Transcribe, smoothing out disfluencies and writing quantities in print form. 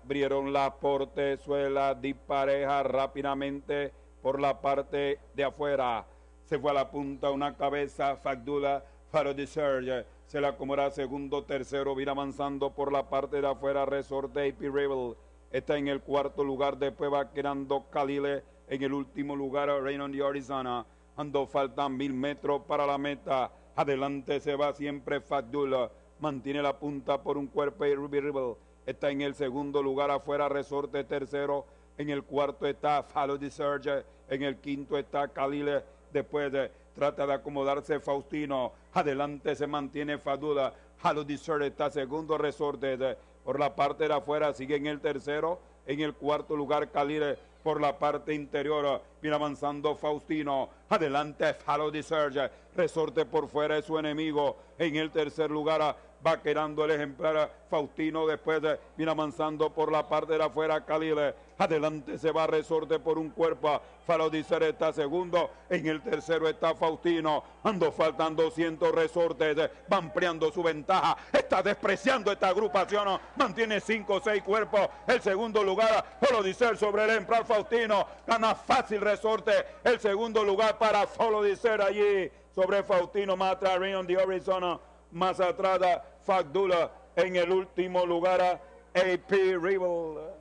abrieron la portezuela dispareja rápidamente por la parte de afuera. Se fue a la punta una cabeza, Fagdula, Faro de Serge. Se la acomoda segundo, tercero, viene avanzando por la parte de afuera, Resorte AP Rebel. Está en el cuarto lugar, después va quedando Khalile en el último lugar, Rain on the Arizona. Ando faltan 1000 metros para la meta. Adelante se va siempre Fagdula. Mantiene la punta por un cuerpo y Ruby Rebel. Está en el segundo lugar, afuera Resorte tercero. En el cuarto está Follow the Surge. En el quinto está Khalile. Después trata de acomodarse Faustino. Adelante se mantiene Fagdula. Follow the Surge está segundo, Resorte. Por la parte de afuera sigue en el tercero. En el cuarto lugar Khalile. Por la parte interior viene avanzando Faustino. Adelante Follow the Surge. Resorte por fuera es su enemigo. En el tercer lugar va quedando el ejemplar Faustino. Después viene avanzando por la parte de afuera Khalile. Adelante se va Resorte por un cuerpo. Follow the Surge está segundo. En el tercero está Faustino. Ando faltan 200 Resortes. Va ampliando su ventaja. Está despreciando esta agrupación. Mantiene 5 o 6 cuerpos. El segundo lugar Follow the Surge sobre el ejemplar Faustino. Gana fácil Resorte. El segundo lugar para Follow the Surge allí sobre Faustino. Más atrás Rain on the Arizona. Más atrás Fagdula. En el último lugar AP Rebel.